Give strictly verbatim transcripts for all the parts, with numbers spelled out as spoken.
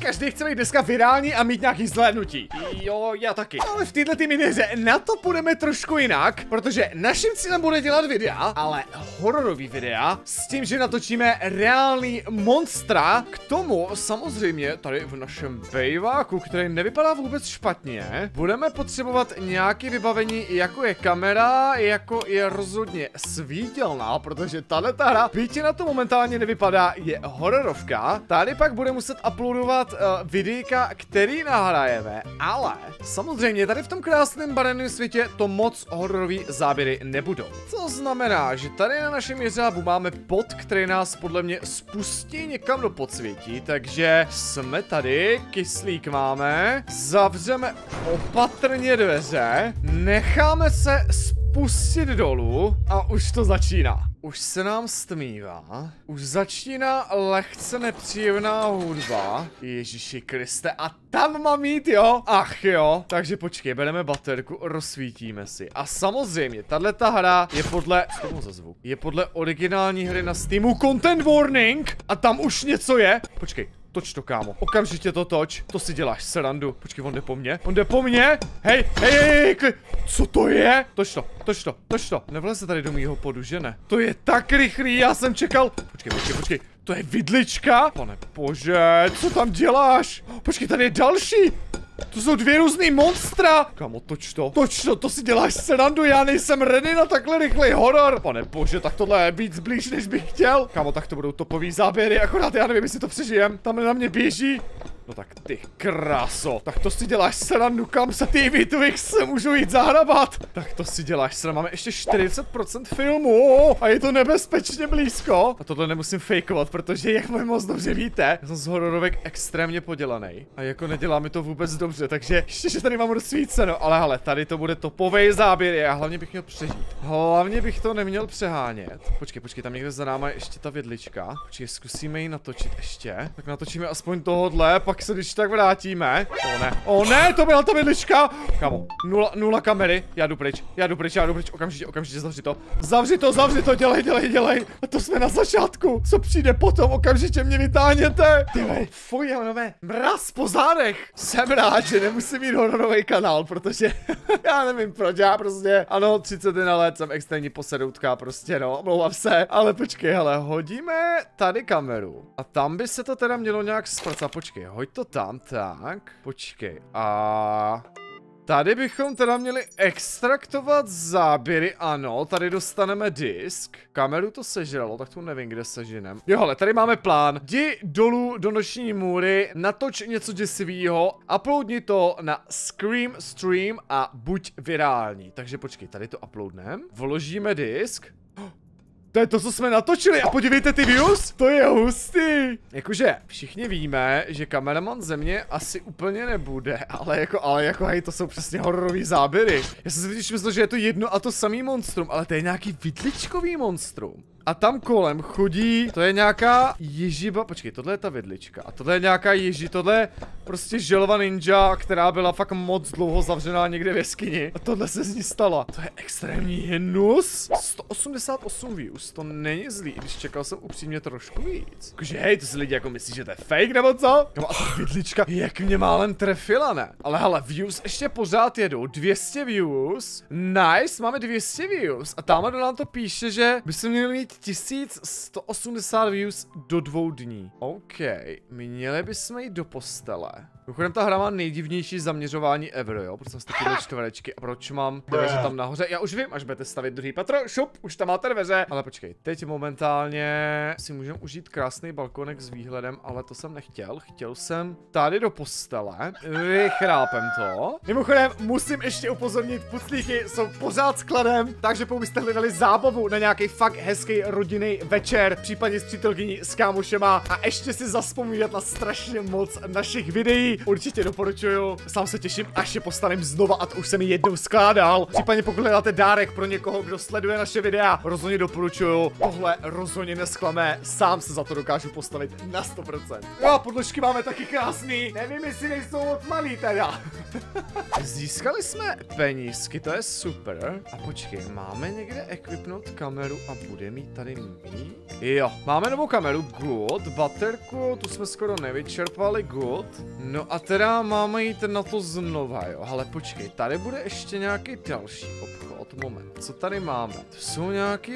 každý chce být dneska virální a mít nějaký zhlédnutí. Jo, já taky. Ale v této miniře na to půjdeme trošku jinak, protože naším cílem bude dělat videa, ale hororový videa, s tím, že natočíme reálný monstra. K tomu samozřejmě tady v našem bejváku, který nevypadá vůbec špatně, budeme potřebovat nějaké vybavení, jako je kamera, jako je rozhodně svítilna, protože tato hra, byť na to momentálně nevypadá, je hororovka. Tady pak bude muset uploadovat uh, videjka, který nahrajeme, ale samozřejmě tady v tom krásném barevném světě to moc hororový záběry nebudou. To znamená, že tady na našem jeřábu máme bod, který nás podle mě spustí někam do podsvětí, takže jsme tady, kyslík máme, zavřeme opatrně dveře, necháme se spustit dolů a už to začíná. Už se nám stmívá, už začíná lehce nepříjemná hudba. Ježíši Kriste, a tam mám jít, jo? Ach jo, takže počkej, bereme baterku, rozsvítíme si. A samozřejmě, tato hra je podle, co to za zvuk? Je podle originální hry na Steamu Content Warning a tam už něco je. Počkej. Toč to, kámo. Okamžitě to toč. To si děláš srandu. Počkej, on jde po mně. On jde po mně. Hej, hej, hej, hej. Co to je? Toč to, toč to, toč to. Nevleze tady do mýho podu, že ne? To je tak rychlý, já jsem čekal. Počkej, počkej, počkej. To je vidlička? Pane bože, co tam děláš? Počkej, tady je další. To jsou dvě různý monstra. Kámo, toč to. Toč to, to si děláš srandu, já nejsem ready na takhle rychlý horor. Pane bože, tak tohle je víc blíž, než bych chtěl. Kámo, tak to budou topový záběry, akorát já nevím, jestli to přežijem. Tam na mě běží. No tak ty kráso. Tak to si děláš srandu, kam se ty Twix se můžu jít zahrabat. Tak to si děláš srandu, máme ještě čtyřicet procent filmu a je to nebezpečně blízko. A tohle nemusím fejkovat, protože jak moc moc dobře víte, já jsem z hororovek extrémně podělaný. A jako nedělá mi to vůbec dobře, takže ještě, že tady mám rozsvíceno, ale hele, tady to bude topovej záběr a hlavně bych měl přežít. Hlavně bych to neměl přehánět. Počkej, počkej, tam někde za náma je ještě ta vidlička. Počkej, zkusíme ji natočit ještě. Tak natočíme aspoň tohodle, pak se když tak vrátíme. O ne, o ne, to byla ta vidlička. Kámo, nula, nula kamery, já jdu pryč, já jdu pryč, já jdu pryč, okamžitě, okamžitě zavři to. Zavři to, zavři to, dělej, dělej, dělej. A to jsme na začátku. Co přijde potom, okamžitě mě vytáhněte. Tyvej, fuj, ale nové mraz po zádech. Jsem rád, že nemusím mít hororový kanál, protože já nevím proč, já prostě, ano, třicet na let jsem extrémní posedoutka, prostě no, omlouvám se. Ale počkej, hele, hodíme tady kameru. A tam by se to teda mělo nějak zpracovat, počkej, hoď to tam, tak, počkej, a tady bychom teda měli extraktovat záběry, ano, tady dostaneme disk, kameru to sežralo, tak tu nevím, kde seženem. Jo, hele, tady máme plán, jdi dolů do noční můry, natoč něco děsivýho, uploadni to na Scream Stream a buď virální, takže počkej, tady to uploadnem, vložíme disk. To je to, co jsme natočili a podívejte ty views, to je hustý. Jakože všichni víme, že kameraman země asi úplně nebude, ale jako, ale jako hej, to jsou přesně hororový záběry. Já jsem si totiž myslel, že je to jedno a to samý monstrum, ale to je nějaký vidličkový monstrum. A tam kolem chodí, to je nějaká ježiba, počkej, tohle je ta vidlička. A tohle je nějaká ježi, tohle je prostě želva ninja, která byla fakt moc dlouho zavřená někde v jeskyni. A tohle se z ní stala. To je extrémní hnus. sto osmdesát osm views, to není zlý, když čekal jsem upřímně trošku víc. Jakože hej, to si lidi jako myslí, že to je fake nebo co? No a ta vidlička, jak mě málem trefila, ne? Ale hele, views ještě pořád jedou, dvě stě views. Nice, máme dvě stě views. A tamhle nám to píše, že by se měli mít tisíc sto osmdesát views do dvou dní. OK, měli bychom jít do postele. Mimochodem, ta hra má nejdivnější zaměřování ever, jo? Proč jsem z takové čtverečky a proč mám dveře tam nahoře? Já už vím, až budete stavit druhý patro, šup, už tam máte dveře. Ale počkej, teď momentálně si můžeme užít krásný balkonek s výhledem, ale to jsem nechtěl. Chtěl jsem tady do postele. Vychrápem to. Mimochodem, musím ještě upozornit, puclíky jsou pořád skladem, takže pokud byste hledali zábavu na nějaký fakt hezký rodinný večer, případně s přítelkyní, s kámošema a ještě si zazpomínat na strašně moc našich videí, určitě doporučuju. Sám se těším, až je postavím znova a to už jsem ji jednou skládal. Případně pokud hledáte dárek pro někoho, kdo sleduje naše videa, rozhodně doporučuju. Tohle rozhodně nesklame, sám se za to dokážu postavit na sto procent. Jo, podložky máme taky krásný. Nevím, jestli nejsou moc malý teda. Získali jsme penízky, to je super. A počkej, máme někde equipnout kameru a bude mít tady mít? Jo, máme novou kameru, good. Baterku, tu jsme skoro nevyčerpali, good. No a teda máme jít na to znova, jo. Ale počkej, tady bude ještě nějaký další obchod. Moment, co tady máme? To jsou nějaký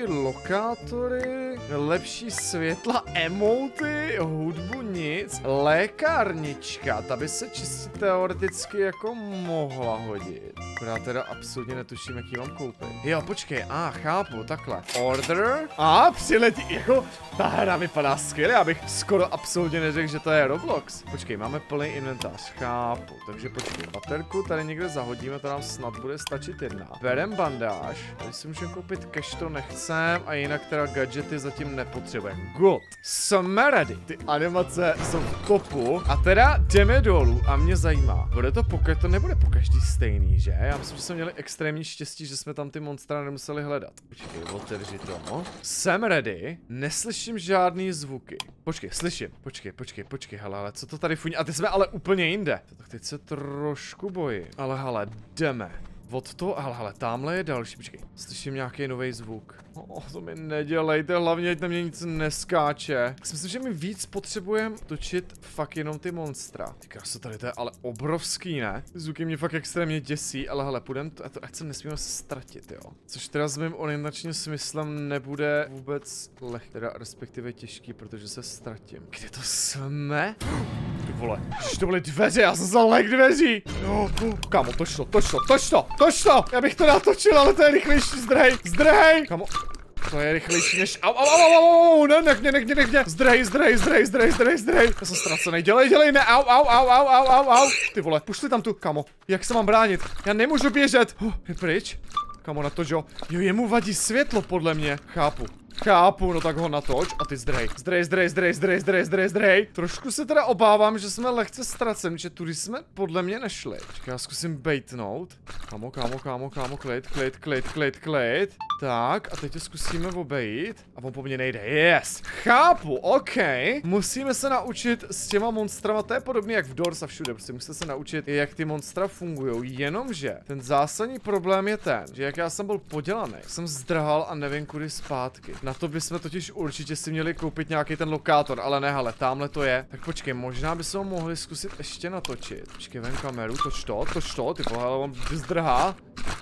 lokátory, lepší světla, emoty, hudbu nic, lékárnička, ta by se čistě teoreticky jako mohla hodit. Já teda absolutně netuším, jaký mám koupit. Jo, počkej, a ah, chápu, takhle. Order. A ah, přiletí, jako ta hra vypadá skvěle, já bych skoro absolutně neřekl, že to je Roblox. Počkej, máme plný inventář, chápu, takže počkej, baterku tady někde zahodíme, to nám snad bude stačit jedna. Berem bandáž, tady si můžeme koupit cash, to nechcem, a jinak teda gadgety zatím nepotřebujeme. Good. Jsme ready. Ty animace jsou v topu a teda jdeme dolů a mě zajímá, bude to pokud, to nebude po každý stejný, že? Já myslím, že jsme měli extrémní štěstí, že jsme tam ty monstra nemuseli hledat. Počkej, otevři to. Jsem ready, neslyším žádný zvuky. Počkej, slyším. Počkej, počkej, počkej, hele, ale co to tady funí? A ty jsme ale úplně jinde. Tak teď se trošku bojím. Ale hele, jdeme. Od toho, ale hele, tamhle je další, počkej, slyším nějaký nový zvuk. Oh, to mi nedělejte, hlavně ať na mě nic neskáče. Tak si myslím, že my víc potřebujeme točit fakt jenom ty monstra. Ty krása, tady to je ale obrovský, ne? Zvuky mě fakt extrémně děsí, ale hele, půjdem, to, ať se nesmíme se ztratit, jo. Což teda s mým orientačním smyslem nebude vůbec lehký, teda respektive těžký, protože se ztratím. Kde to jsme? Ty vole, že to byly dveře, já jsem zalek dveří. No, no, kámo, toč to, toč to, toč to, toč to. Já bych to natočil, ale to je rychlejší, zdrhej, zdrhej. Kámo, to je rychlejší než, au, au, au, au, au, ne, nech mě, nech mě, nech mě, zdrhej, zdrhej, zdrhej, zdrhej, zdrhej, zdrhej. Já jsem ztracený, dělej, dělej, ne, au, au, au, au, au, au, au. Ty vole, pušli tam tu, kámo, jak se mám bránit, já nemůžu běžet. Oh, je pryč, kámo, natoč, jo, jo, jemu vadí světlo, podle mě, chápu. Chápu, no tak ho natoč a ty zdrej. Zdrej, zdrej, zdrej, zdrej, zdrej, zdrej, zdrej. Trošku se teda obávám, že jsme lehce ztraceni, že tudy jsme podle mě nešli. Čekaj, já zkusím baitnout. Kámo, kámo, kámo, kámo, klid, klid, klid, klid, klid. Tak, a teď to zkusíme obejít. A on po mně nejde, yes. Chápu, ok. Musíme se naučit s těma monstrama, to je podobně jak v Doors a všude. Prostě musíte se naučit, jak ty monstra fungují. Jenomže ten zásadní problém je ten, že jak já jsem byl podělaný, jsem zdrhal a nevím kudy zpátky. Na to bychom totiž určitě si měli koupit nějaký ten lokátor, ale ne, hele, tamhle to je. Tak počkej, možná bychom ho mohli zkusit ještě natočit. Počkej, vem kameru, toč to, toč to, ty vole, on zdrhá.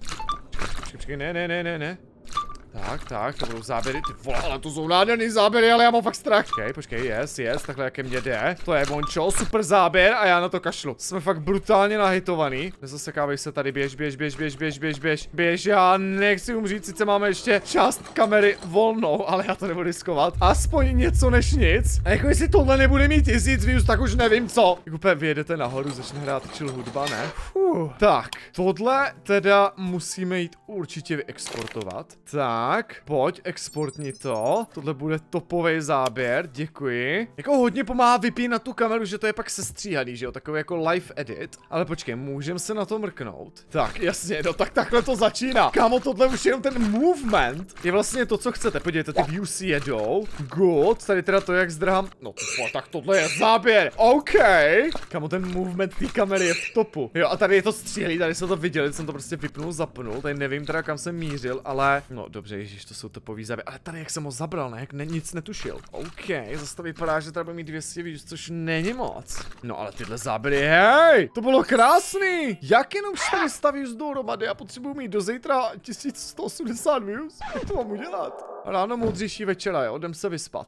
Počkej, počkej, ne, ne, ne, ne, ne. Tak, tak, to budou záběry, ty vole, ale to jsou nádherný záběry, ale já mám fakt strach. Počkej, počkej, yes, yes, takhle jaké mě jde. To je bončo, super záběr a já na to kašlu. Jsme fakt brutálně nahitovaný. Nezasekávej se tady, běž, běž, běž, běž, běž, běž, běž, běž, já nechci umřít, sice máme ještě část kamery volnou, ale já to nebudu riskovat. Aspoň něco než nic. A jako jestli tohle nebude mít tisíc views, tak už nevím co. Jak úplně vyjedete nahoru, začne hrát chill hudba, ne? Fuh. Tak, tohle teda musíme jít určitě vyexportovat. Tak. Tak, pojď, exportni to. Tohle bude topový záběr, děkuji. Jako hodně pomáhá vypínat tu kameru, že to je pak sestříhaný, že jo, takový jako live edit. Ale počkej, můžeme se na to mrknout. Tak, jasně, no tak takhle to začíná. Kámo, tohle už jenom ten movement je vlastně to, co chcete. Podívejte, ty views jedou. Good, tady teda to, jak zdrhám. No to, tak tohle je záběr. OK. Kámo, ten movement té kamery je v topu. Jo, a tady je to střílí, tady se to viděli, jsem to prostě vypnul, zapnul. Tady nevím teda, kam jsem mířil, ale no dobře. Ježiš, to jsou topový záběry. Ale tady jak jsem ho zabral, ne? Jak ne, nic netušil. OK, zase to vypadá, že tady bude mít dvě stě views, což není moc. No ale tyhle záběry, hej! To bylo krásný! Jak jenom čtyři sta views dohromady? Já potřebuji mít do zítra tisíc sto osmdesát views? Jak to mám udělat? Ráno moudřejší večera, jo? Jdem se vyspat.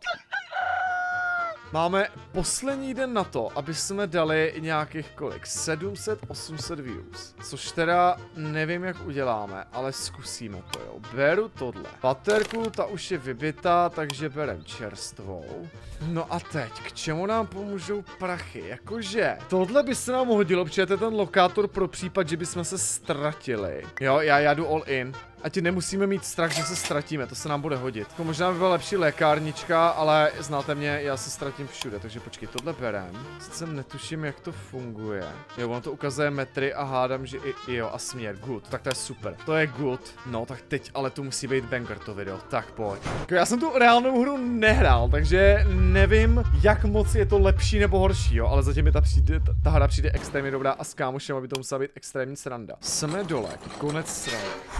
Máme poslední den na to, aby jsme dali nějakých kolik? sedm set, osm set views. Což teda nevím, jak uděláme, ale zkusíme to, jo. Beru tohle. Baterku, ta už je vybitá, takže berem čerstvou. No a teď, k čemu nám pomůžou prachy? Jakože, tohle by se nám hodilo, protože to je ten lokátor pro případ, že bychom se ztratili. Jo, já, já jdu all in. Ať nemusíme mít strach, že se ztratíme, to se nám bude hodit. Jako možná by byla lepší lékárnička, ale znáte mě, já se ztratím všude, takže počkej, tohle berem. Sice netuším, jak to funguje. Jo, ono to ukazuje metry a hádám, že i, jo, a směr, good, tak to je super. To je good. No, tak teď, ale tu musí být banger to video, tak pojď. Jako já jsem tu reálnou hru nehrál, takže nevím, jak moc je to lepší nebo horší, jo, ale zatím mi ta, přijde, ta, ta hra přijde extrémně dobrá a s kámošem, aby to musela být extrémní sranda. Jsme dole, konec srandy. Fuh.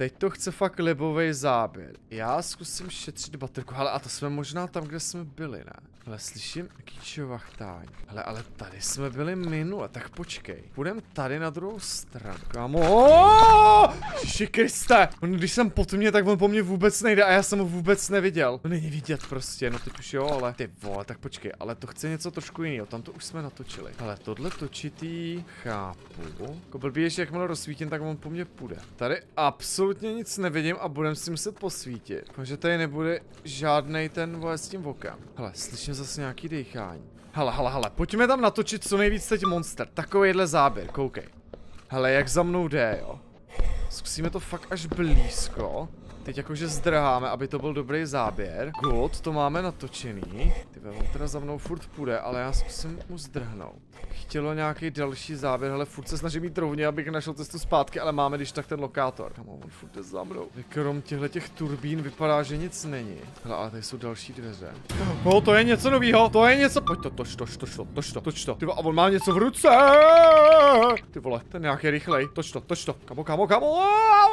teď to chce fakt libovej záběr. Já zkusím šetřit baterku, ale a to jsme možná tam, kde jsme byli, ne? Ale slyším jaký čovachtání. Hele, ale tady jsme byli minule, tak počkej. Půjdem tady na druhou stranu. Kámo! Ježiši Kriste! On, když jsem pod mě, tak on po mně vůbec nejde a já jsem ho vůbec neviděl. To není vidět prostě, no teď už jo, ale ty vole, tak počkej, ale to chce něco trošku jiného. Tam to už jsme natočili. Ale tohle točitý chápu. Jako blbý, ještě jakmile rozsvítím, tak on po mně půjde. Tady absolutně nic nevidím a budem si muset posvítit. Takže tady nebude žádnej ten vole s tím okem. Hele, slyším zase nějaký dýchání. Hele, hele, hele, pojďme tam natočit co nejvíc teď monster. Takovejhle záběr, koukej. Hele, jak za mnou jde, jo. Zkusíme to fakt až blízko. Teď jakože zdrháme, aby to byl dobrý záběr. Good, to máme natočený. Ty on teda za mnou furt půjde, ale já zkusím mu zdrhnout. Chtělo nějaký další záběr, ale furt se snažím mít rovně, abych našel cestu zpátky, ale máme když tak ten lokátor. Kamo, on furt jde za mnou. Krom těchto těch turbín vypadá, že nic není. Hele, ale tady jsou další dveře. No, to je něco novýho, to je něco. Pojď to, toč, toč, toč to, toč to, toč to. Ty a on má něco v ruce. Ty vole, ten nějaký rychlej. Toč to, toč to. Kamo, kamo, kamo.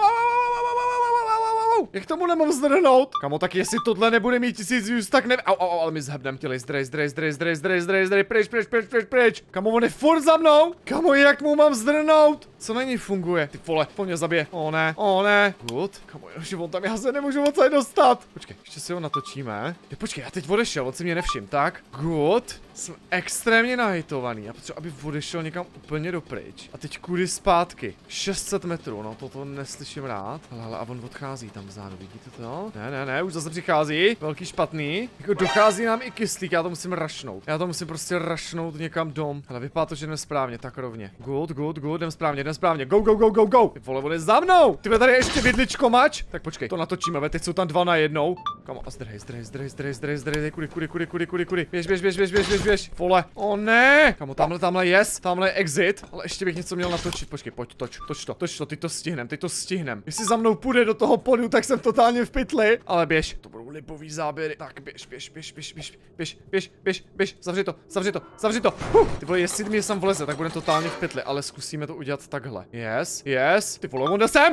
Jak tomu nemám zdrhnout? Kamo, tak jestli tohle nebude mít tisíc views, tak ne... Au, au, au, ale my zhebnem těli, zdrej, zdrej, zdrej, zdrej, zdrej, zdrej, zdrej, pryč, pryč, pryč, pryč, pryč. Kamo, on je furt za mnou. Kamo, jak mu mám zdrhnout? Co na něj funguje? Ty vole, po mě zabije. O ne, o ne. Good. Kamo, že on tam, já se nemůžu moc dostat. Počkej, ještě si ho natočíme. Ty, počkej, já teď odešel, on si mě nevšim, tak? Good. Jsem extrémně nahejtovaný. Já potřebuji, aby odešel někam úplně dopryč. A teď kudy zpátky. šest set metrů, no toto neslyším rád. Ale, a on odchází tam vzadu, vidíte to? Ne, ne, ne, už zase přichází. Velký špatný. Jako dochází nám i kyslík, já to musím rašnout. Já to musím prostě rašnout někam dom. Ale vypadá to, že jdem správně, tak rovně. Good, good, good, jdem správně, jdem správně. Go, go, go, go, go. Ty vole, on je za mnou. Ty tady je ještě vidličko mač. Tak počkej, to natočíme, teď jsou tam dva na jednou. Kamo, a zdrej, zdrej, zdrej, zdrej, zdrej, zdrej, kudy, kudy, kudy, kudy, kudy, kudy. Běž, běž, běž, běž, běž, běž, běž. Vole. O ne. Kamo, tamhle, tamhle yes, tamhle je exit. Ale ještě bych něco měl natočit. Počkej, pojď, toč, toč to, toč to, ty to stihnem, ty to stihnem. Jestli za mnou půjde do toho podu, tak jsem totálně v pytli. Ale běž, to budou lipový záběry. Tak běž, běž, běž, běž, běž, běž, běž, běž, běž, zavři to, zavři to, zavři to. Huh. Ty vole, jestli mi sem vleze, tak budeme totálně v pytli, ale zkusíme to udělat takhle. Yes, yes. Ty vole, on jde sem.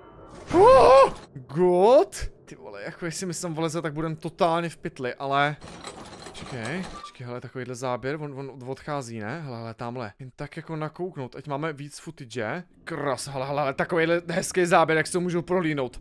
Uh, good. Ty vole, jako jestli mi sem vleze, tak budeme totálně v pytli, ale... Čekej, čekej, hele, takovýhle záběr, on, on odchází, ne? Hele, hele, tamhle. Jen tak jako nakouknout, ať máme víc footage. Kras, hele, hele, takovýhle hezký záběr, jak se ho můžu prolínout.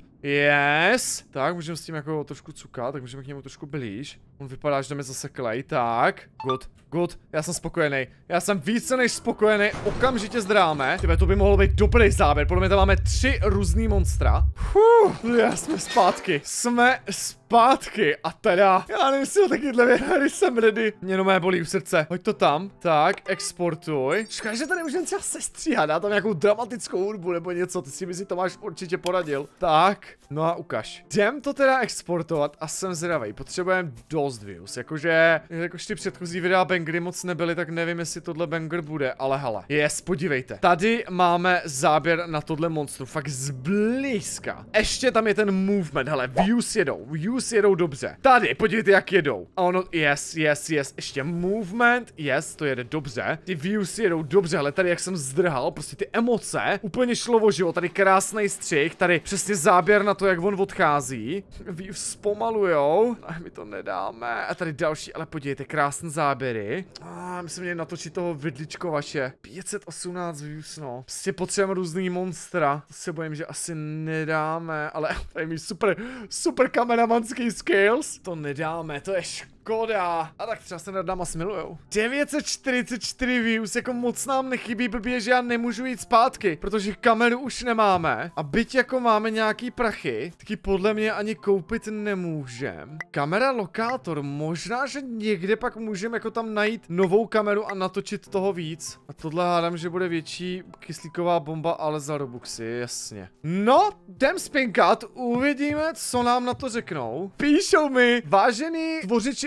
Yes. Tak, můžeme s tím jako trošku cukat, tak můžeme k němu trošku blíž. On vypadá, že jdeme zaseklej, tak. Good, good, já jsem spokojený. Já jsem více než spokojený, okamžitě zdráme. Tybe, to by mohlo být dobrý záběr, podle mě tam máme tři různý monstra. Fuh, já jsme zpátky. Jsme zpátky a teda, já nevím, jestli takyhle hry jsem ready. Mě jenom mé bolí u srdce. Hoď to tam, tak, exportuj. Škoda, že tady můžeme třeba sestříhat, dá tam nějakou dramatickou hudbu nebo něco, ty si mi si Tomáš určitě poradil. Tak, no a ukaž. Jdem to teda exportovat a jsem zvědavej, potřebujeme dost views, jakože, jakož ty předchozí videa bangery moc nebyly, tak nevím, jestli tohle banger bude, ale hele. Yes, podívejte. Tady máme záběr na tohle monstru, fakt zblízka. Ještě tam je ten movement, hele, views jedou, views jedou dobře. Tady, podívejte, jak jedou. A ono, yes, yes, yes, ještě movement, yes, to jede dobře. Ty views jedou dobře, ale tady jak jsem zdrhal, prostě ty emoce, úplně šlo o život, tady krásný střih, tady přesně záběr na to, jak on odchází. Views zpomalujou, a my to nedáme. A tady další, ale podívejte, krásné záběry. A ah, myslím, že natočit toho vidličko vaše. pět set osmnáct views, no. Prostě potřebujeme různý monstra. To se bojím, že asi nedáme, ale tady mi super, super kameramanský skills. To nedáme, to je škoda. A tak třeba se nad náma smilujou. devět set čtyřicet čtyři views, jako moc nám nechybí, blbě, že já nemůžu jít zpátky, protože kameru už nemáme. A byť jako máme nějaký prachy, taky podle mě ani koupit nemůžem. Kamera lokátor, možná, že někde pak můžeme jako tam najít novou kameru a natočit toho víc. A tohle hádám, že bude větší kyslíková bomba, ale za Robuxy, jasně. No, jdem spinkat, uvidíme, co nám na to řeknou. Píšou mi, vážený tvořiči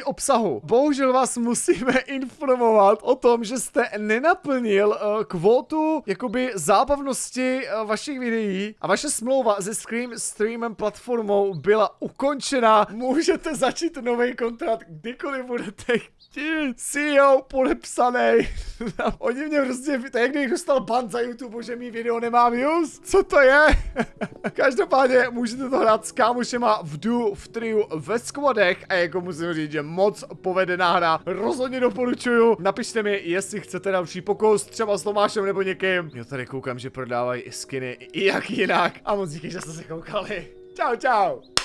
obsahu. Bohužel vás musíme informovat o tom, že jste nenaplnil uh, kvótu jakoby zábavnosti uh, vašich videí a vaše smlouva se Scream Streamem platformou byla ukončena. Můžete začít nový kontrakt kdykoliv budete chtít. C E O podepsaný. Oni mě prostě, to je jak kdybych dostal ban za YouTube, že mý video nemá views. Co to je? Každopádně můžete to hrát s kámošema v duo, v triu, ve squadech a jako musím říct, že moc povedená hra. Rozhodně doporučuju. Napište mi, jestli chcete další pokus, třeba s Tomášem nebo někým. Já tady koukám, že prodávají i skiny i jak jinak. A moc díky, že jste se koukali. Čau, čau.